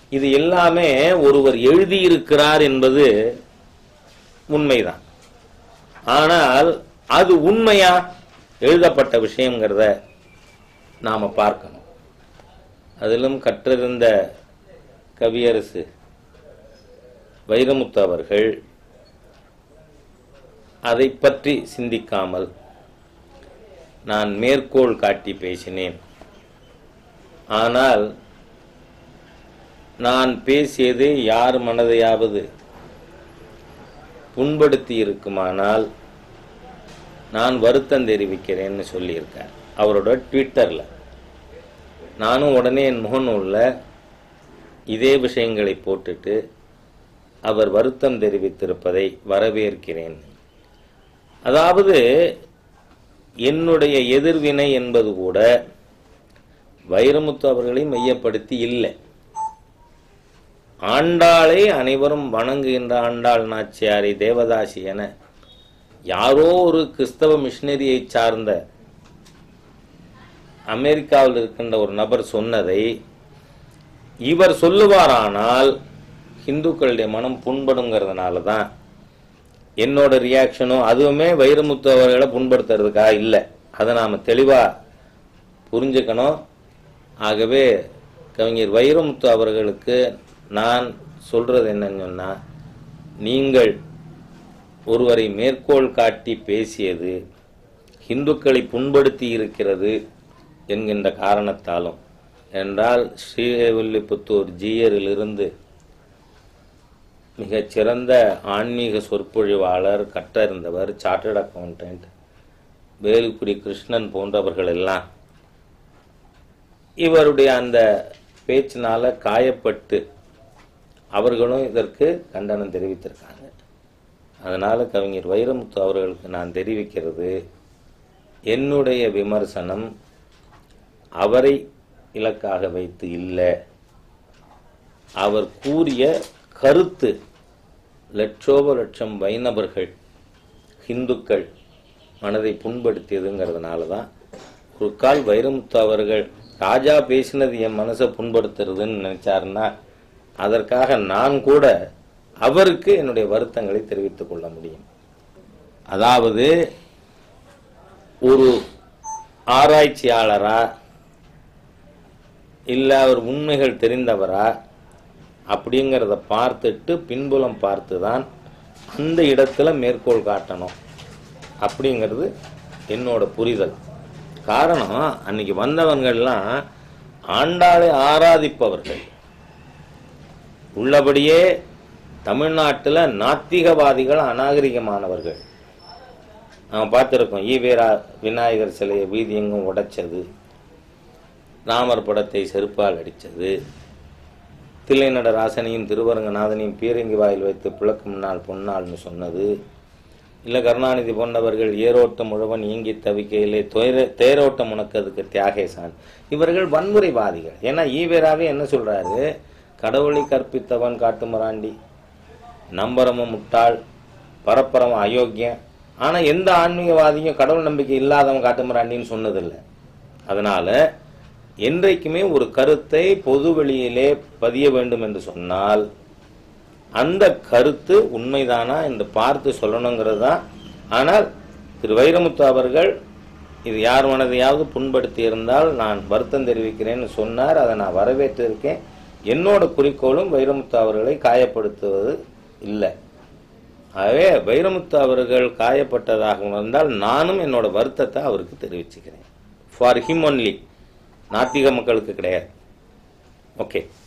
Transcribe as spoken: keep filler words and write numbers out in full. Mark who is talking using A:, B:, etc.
A: இது எல்லாமே ஒருவர் எழுதியிருக்கிறார் என்பது உண்மைதான். ஆனால் அது உண்மையா எழுதப்பட்ட விஷயங்கிறத நாம பார்க்கணும். அதிலும் கற்றிருந்த கவியரசு வைரமுத்து அவர்கள் அதை பற்றி சிந்திக்காமல் நான் மேற்கோள் காட்டி பேசினேன், ஆனால் நான் பேசியது யார் மனதையாவது புண்படுத்தி இருக்குமானால் நான் வருத்தம் தெரிவிக்கிறேன்னு சொல்லியிருக்கார் அவரோட ட்விட்டரில். நானும் உடனே என் முகநூலில் இதே விஷயங்களை போட்டுட்டு அவர் வருத்தம் தெரிவித்திருப்பதை வரவேற்கிறேன். அதாவது என்னுடைய எதிர்வினை என்பது கூட வைரமுத்து அவர்களை மையப்படுத்தி இல்லை. ஆண்டாளை அனைவரும் வணங்குகின்ற ஆண்டாள் நாச்சியாரை தேவதாசி என யாரோ ஒரு கிறிஸ்தவ மிஷினரியை சார்ந்த அமெரிக்காவில் இருக்கின்ற ஒரு நபர் சொன்னதை இவர் சொல்லுவாரானால் இந்துக்களுடைய மனம் புண்படுங்கிறதுனால தான் என்னோட ரியாக்ஷனும். அதுவுமே வைரமுத்து அவர்களை புண்படுத்துறதுக்கா இல்லை, அதை நாம் தெளிவாக புரிஞ்சுக்கணும். ஆகவே கவிஞர் வைரமுத்து அவர்களுக்கு நான் சொல்றது என்னன்னு சொன்னா, நீங்கள் ஒருவரை மேற்கோள் காட்டி பேசியது இந்துக்களை புண்படுத்தி இருக்கிறது என்கின்ற காரணத்தாலும், என்றால் ஸ்ரீவில்லிபுத்தூர் ஜீயரிலிருந்து மிகச்சிறந்த ஆன்மீக சொற்பொழிவாளர், கற்றறிந்தவர், சார்ட்டர்ட் அக்கௌண்டன்ட் வேலுக்குடி கிருஷ்ணன் போன்றவர்கள் எல்லாம் இவருடைய அந்த பேச்சினால காயப்பட்டு அவர்களும் இதற்கு கண்டனம் தெரிவித்திருக்காங்க. அதனால கவிஞர் வைரமுத்து அவர்களுக்கு நான் தெரிவிக்கிறது, என்னுடைய விமர்சனம் அவரை இலக்காக வைத்து இல்லை, அவர் கூறிய கருத்து லட்சோப லட்சம் வைணவர்கள் இந்துக்கள் மனதை புண்படுத்தியதுங்கிறதுனால தான். ஒரு கால் வைரமுத்து அவர்கள் ராஜா பேசினது என் மனசை புண்படுத்துறதுன்னு நினைச்சாருன்னா அதற்காக நான் கூட அவருக்கு என்னுடைய வருத்தங்களை தெரிவித்துக் கொள்ள முடியும். அதாவது ஒரு ஆராய்ச்சியாளரா இல்ல அவர் உண்மைகள் தெரிந்தவரா அப்படிங்கிறத பார்த்துட்டு பின்புலம் பார்த்து தான் அந்த இடத்துல மேற்கோள் காட்டணும் அப்படிங்கிறது என்னோட புரிதல். காரணம், அன்னைக்கு வந்தவங்கள்லாம் ஆண்டாளை ஆராதிப்பவர்கள். உள்ளபடியே தமிழ்நாட்டில் நாத்திகவாதிகள் அநாகரிகமானவர்கள். நாம் பார்த்துருக்கோம், ஈவேரா விநாயகர் சிலையை வீதி எங்கும் உடைச்சது, ராமர் படத்தை செருப்பால் அடித்தது, தில்லை நடராசனையும் திருவரங்கநாதனையும் பீரங்கி வாயில் வைத்து பிளக்கும் நாள் பொன்னாள்னு சொன்னது, இல்லை கருணாநிதி போன்றவர்கள் ஏரோட்டம் முழுவன் இயங்கி தவிக்கையிலே தொயர தேரோட்டம் உனக்கு அதுக்கு தியாகேசான். இவர்கள் வன்முறைவாதிகள். ஏன்னா ஈவேராவே என்ன சொல்றாரு, கடவுளை கற்பித்தவன் காட்டுமராண்டி, நம்பரமும் முட்டாள், பரப்பரமும் அயோக்கியம். ஆனா எந்த ஆன்மீகவாதியும் கடவுள் நம்பிக்கை இல்லாதவன் காட்டுமராண்டின்னு சொன்னதில்லை. அதனால என்றைக்குமே ஒரு கருத்தை பொது வெளியிலே பதிய வேண்டும் என்று சொன்னால் அந்த கருத்து உண்மைதானா என்று பார்த்து சொல்லணுங்கிறது தான். ஆனால் திரு வைரமுத்து அவர்கள் இது யார் மனதையாவது புண்படுத்தி இருந்தால் நான் வருத்தம் தெரிவிக்கிறேன்னு சொன்னார். அதை நான் வரவேற்றிருக்கேன். என்னோட குறிக்கோளும் வைரமுத்து அவர்களை காயப்படுத்துவது இல்லை. ஆகவே வைரமுத்து அவர்கள் காயப்பட்டதாக உணர்ந்தால் நானும் என்னோட வருத்தத்தை அவருக்கு தெரிவிச்சுக்கிறேன். ஃபார் ஹிம் ஒன்லி, நாத்திக மக்களுக்கு கிடையாது. ஓகே.